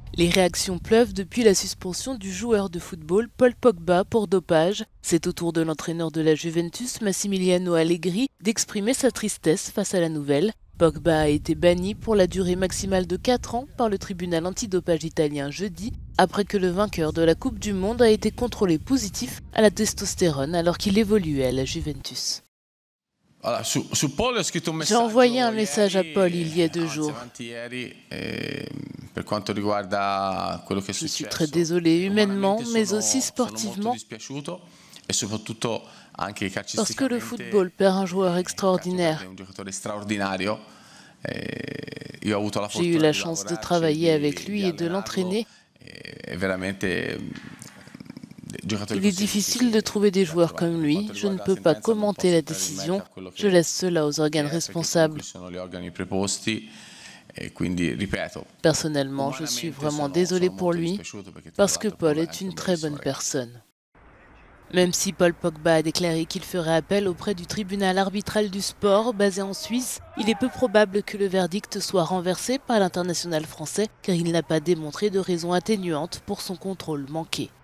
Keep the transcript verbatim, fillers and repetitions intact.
Les réactions pleuvent depuis la suspension du joueur de football Paul Pogba pour dopage. C'est au tour de l'entraîneur de la Juventus, Massimiliano Allegri, d'exprimer sa tristesse face à la nouvelle. Pogba a été banni pour la durée maximale de quatre ans par le tribunal antidopage italien jeudi, après que le vainqueur de la Coupe du Monde a été contrôlé positif à la testostérone alors qu'il évoluait à la Juventus. J'ai envoyé un message à Paul il y a deux jours. Je suis très désolé humainement, mais aussi sportivement, parce que le football perd un joueur extraordinaire. J'ai eu la chance de travailler avec lui et de l'entraîner. Il est difficile de trouver des joueurs comme lui. Je ne peux pas commenter la décision. Je laisse cela aux organes responsables. Personnellement, je suis vraiment désolé pour lui, parce que Paul est une très bonne personne. Même si Paul Pogba a déclaré qu'il ferait appel auprès du tribunal arbitral du sport basé en Suisse, il est peu probable que le verdict soit renversé par l'international français car il n'a pas démontré de raison atténuante pour son contrôle manqué.